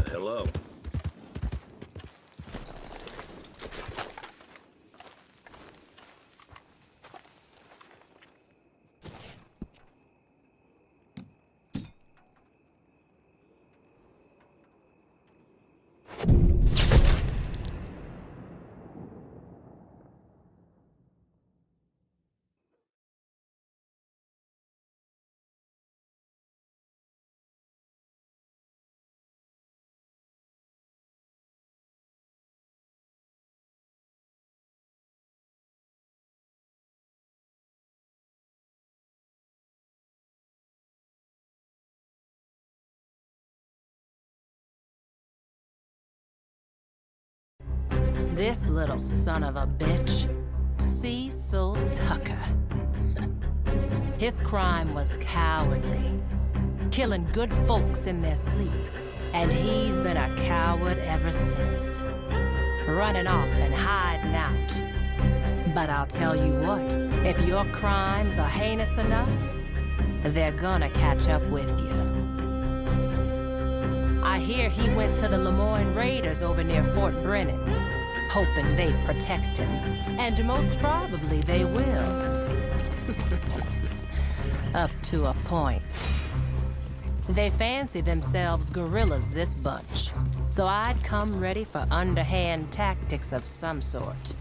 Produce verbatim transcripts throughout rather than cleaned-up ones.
hello. This little son of a bitch, Cecil Tucker. His crime was cowardly, killing good folks in their sleep, and he's been a coward ever since, running off and hiding out. But I'll tell you what, if your crimes are heinous enough, they're gonna catch up with you. I hear he went to the Lemoyne Raiders over near Fort Brennan, hoping they'd protect him. And most probably they will. Up to a point. They fancy themselves guerrillas, this bunch. So I'd come ready for underhand tactics of some sort.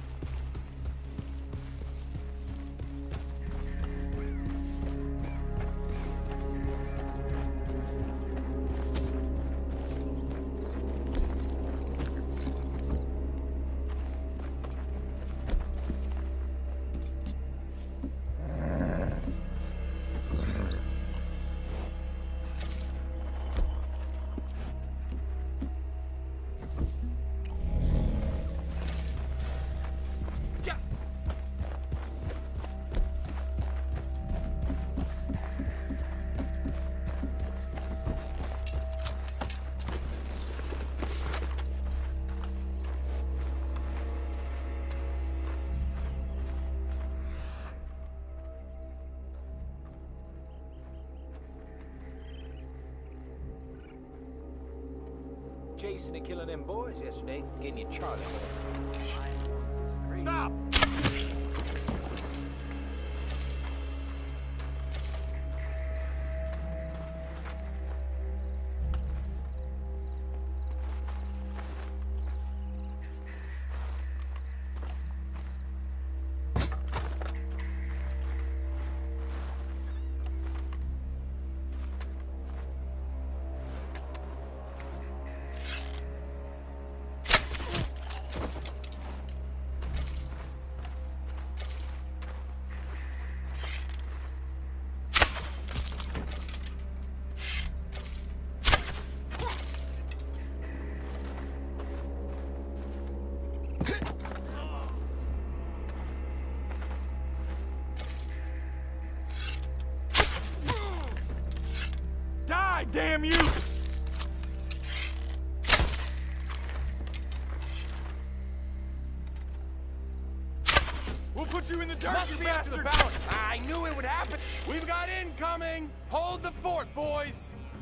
Chasing and killing them boys yesterday, getting you charged. Stop! Die, damn you! We'll put you in the dirt, Must you be after the bastard! balance. I knew it would happen. We've got incoming. Hold the fort, boys.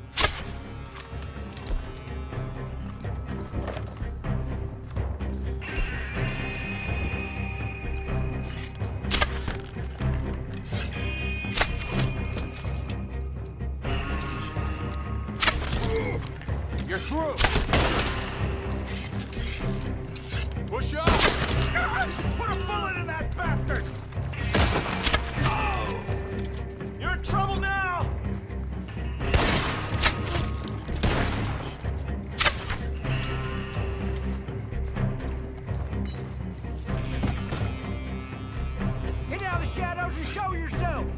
You're through. Push up. God, put a bullet in that bastard! Oh! You're in trouble now! Get out of the shadows and show yourself.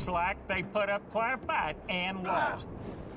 Looks like they put up quite a fight and lost.